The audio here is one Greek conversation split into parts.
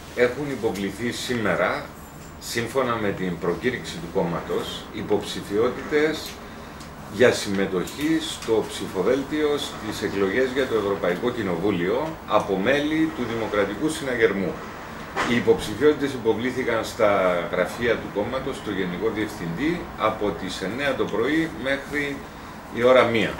έχουν υποβληθεί σήμερα, σύμφωνα με την προκήρυξη του κόμματος, υποψηφιότητες για συμμετοχή στο ψηφοδέλτιο στις εκλογές για το Ευρωπαϊκό Κοινοβούλιο από μέλη του Δημοκρατικού Συναγερμού. Οι υποψηφιότητες υποβλήθηκαν στα γραφεία του κόμματος, στο Γενικό Διευθυντή, από τις 9 το πρωί μέχρι η ώρα 1.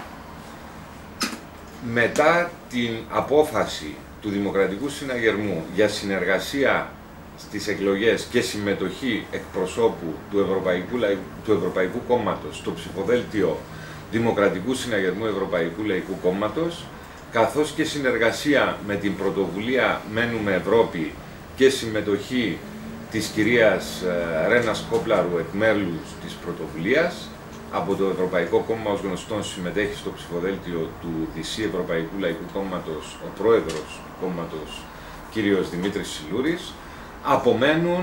Μετά την απόφαση του Δημοκρατικού Συναγερμού για συνεργασία στις εκλογές και συμμετοχή εκπροσώπου του Ευρωπαϊκού Κόμματος στο ψηφοδέλτιο Δημοκρατικού Συναγερμού Ευρωπαϊκού Λαϊκού Κόμματος, καθώς και συνεργασία με την πρωτοβουλία Μένουμε Ευρώπη και συμμετοχή της κυρίας Ρένας Κόπλαρου εκ μέρους της πρωτοβουλίας, από το Ευρωπαϊκό Κόμμα ως γνωστόν συμμετέχει στο ψηφοδέλτιο του ΔΣ Ευρωπαϊκού Λαϊκού Κόμματος ο πρόεδρος του κόμματος κύριος Δημήτρης Σιλούρης. Απομένουν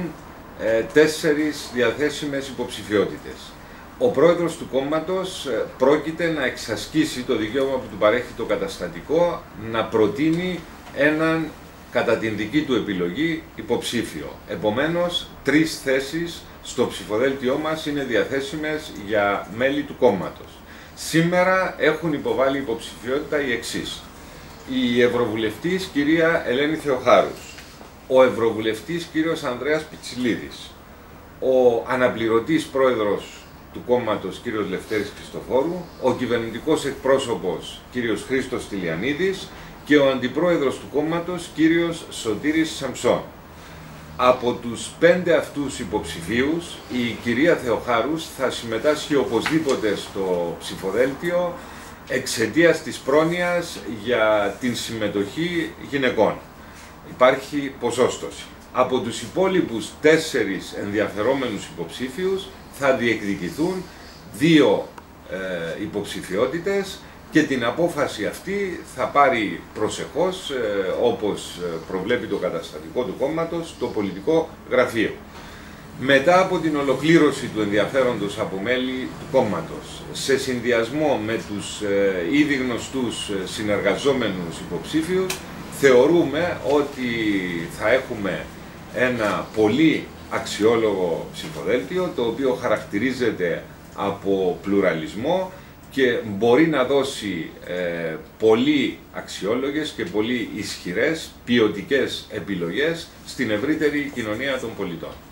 4 διαθέσιμες υποψηφιότητες. Ο πρόεδρος του κόμματος πρόκειται να εξασκήσει το δικαίωμα που του παρέχει το καταστατικό να προτείνει έναν κατά την δική του επιλογή υποψήφιο. Επομένως, 3 θέσεις στο ψηφοδέλτιό μας είναι διαθέσιμες για μέλη του κόμματος. Σήμερα έχουν υποβάλει υποψηφιότητα οι εξής: η Ευρωβουλευτής κυρία Ελένη Θεοχάρους, ο Ευρωβουλευτής κύριος Ανδρέας Πιτσιλίδης, ο αναπληρωτής πρόεδρος του κόμματος κύριος Λευτέρης Χριστοφόρου, ο κυβερνητικός εκπρόσωπος κύριος Χρήστος Τηλιανίδης και ο αντιπρόεδρος του κόμματος κύριος Σωτήρης Σαμψών. Από τους 5 αυτούς υποψηφίους, η κυρία Θεοχάρους θα συμμετάσχει οπωσδήποτε στο ψηφοδέλτιο εξαιτίας της πρόνοιας για την συμμετοχή γυναικών. Υπάρχει ποσόστοση. Από τους υπόλοιπους 4 ενδιαφερόμενους υποψήφιους θα διεκδικηθούν 2 υποψηφιότητες και την απόφαση αυτή θα πάρει προσεχώς, όπως προβλέπει το καταστατικό του κόμματος, το πολιτικό γραφείο. Μετά από την ολοκλήρωση του ενδιαφέροντος από μέλη του κόμματος, σε συνδυασμό με τους ήδη γνωστούς συνεργαζόμενους υποψήφιους, θεωρούμε ότι θα έχουμε ένα πολύ αξιόλογο ψηφοδέλτιο, το οποίο χαρακτηρίζεται από πλουραλισμό και μπορεί να δώσει πολύ αξιόλογες και πολύ ισχυρές ποιοτικές επιλογές στην ευρύτερη κοινωνία των πολιτών.